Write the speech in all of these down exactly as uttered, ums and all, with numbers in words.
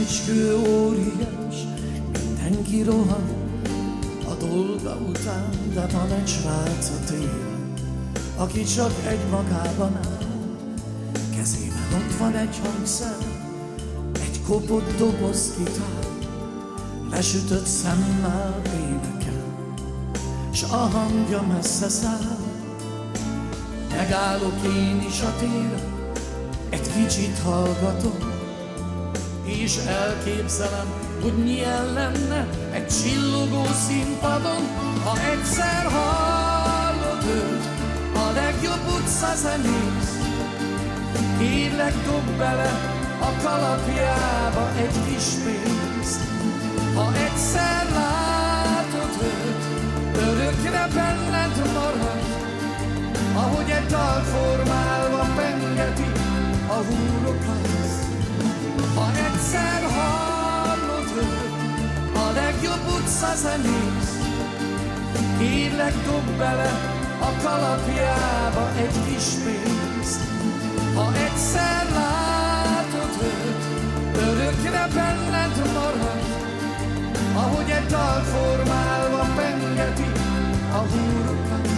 Eskü óriás, mindenki rohan a dolga után, de van egy srác a téren, aki csak egy magában áll. Kezében ott van egy hangszer, egy kopott doboz gitár, lesütött szemmel énekel, s a hangja messze száll. Megállok én is a téren, egy kicsit hallgatom, és elképzelem, hogy milyen lenne egy csillogó színpadon, ha egyszer hallod őt, a legjobb utcazenész. Kérlek, dob bele a kalapjába egy kis pénzt. Ha egyszer látod őt, örökre benned marad, ahogy egy dal formálva pengeti a húrokat. Ha egyszer hallod őt, a legjobb utcazenész. Kérlek, dob bele a kalapjába egy kis pénzt. Ha egyszer látod őt, örökre benned marad, ahogy egy dal formálva pengeti a húrokat.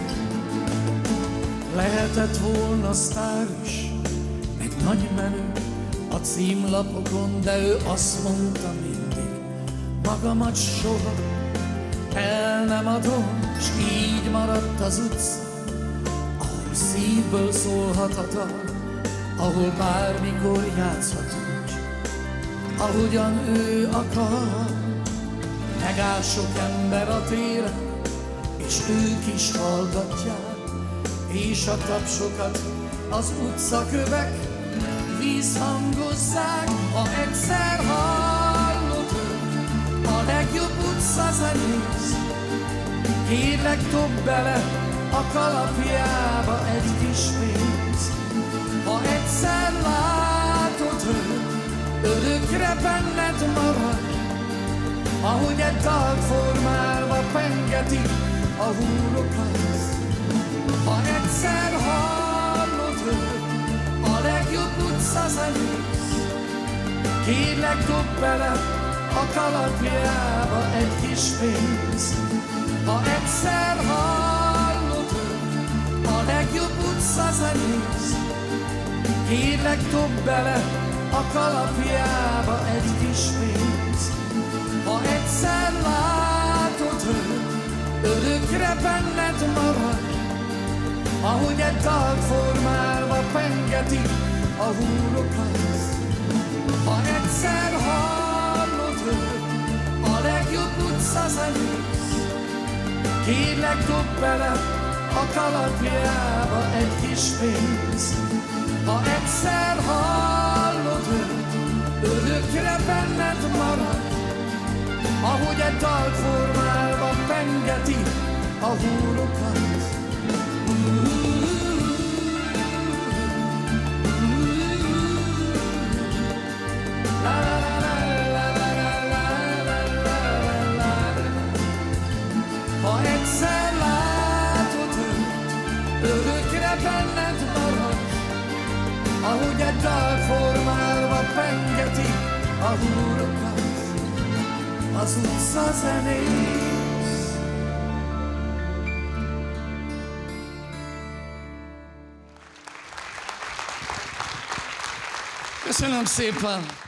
Lehetett volna sztár is, meg nagy menő a címlapokon, de ő azt mondta mindig, magamat soha el nem adom, s így maradt az utca, ahol szívből szólhat a dal, ahol bármikor játszhatunk, ahogyan ő akar. Megáll sok ember a téren, és ők is hallgatják, és a tapsokat az utcakövek vízhangozzák. Ha egyszer hallod őt, a legjobb utcazenész. Kérlek, dob bele a kalapjába egy kis pénzt. Ha egyszer látod őt, örökre benned marad, ahogy egy dal formálva pengeti a húrokat. Ha egyszer hallod őt, a legjobb utcazenész. Kérlek, dob bele a kalapjába egy kis pénzt. Ha egyszer hallod őt, a legjobb utcazenész. Kérlek, dob bele a kalapjába egy kis pénzt. Ha egyszer látod őt, örökre benned marad, ahogy egy dal formálva pengeti a húrokat. Ha egyszer hallod őt, a legjobb utcazenész. Kérlek, dob bele a kalapjába egy kis pénzt. Ha egyszer hallod őt, örökre benned marad, ahogy egy dal formálva pengeti a húrokat. Ha egyszer látod őt, örökre benned marad, ahogy egy dal formálva pengeti a húrokat. Az utcazenész. Köszönöm szépen!